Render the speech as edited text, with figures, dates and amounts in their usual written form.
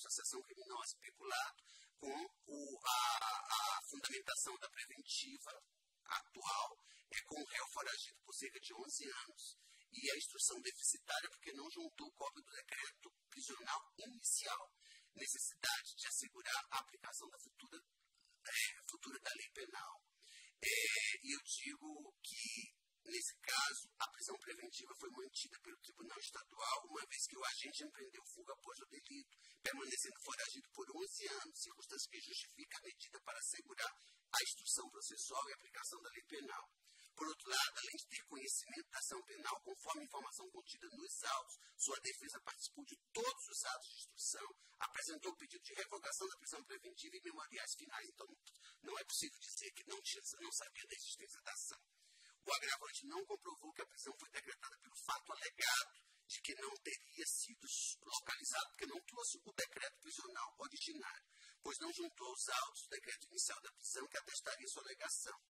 associação criminosa e peculato, com a fundamentação da preventiva atual com o réu foragido por cerca de 11 anos. E a instrução deficitária porque não juntou o código do decreto prisional inicial. Necessidade de assegurar a aplicação da futura da lei penal. E eu digo que, nesse caso, a prisão preventiva foi mantida pelo Tribunal Estadual, uma vez que o agente empreendeu fuga após o delito, permanecendo foragido por 11 anos, circunstância que justifica a medida para assegurar a instrução processual e a aplicação da lei penal. Por outro lado, além de ter conhecimento da ação penal, conforme a informação contida nos autos, sua defesa participou de todos os atos de instrução, apresentou o pedido de revogação da prisão preventiva e memoriais finais. Então, não é possível dizer que não sabia da existência da ação. O agravante não comprovou que a prisão foi decretada pelo fato alegado de que não teria sido localizado, porque não trouxe o decreto prisional originário, pois não juntou os autos do decreto inicial da prisão que atestaria sua alegação.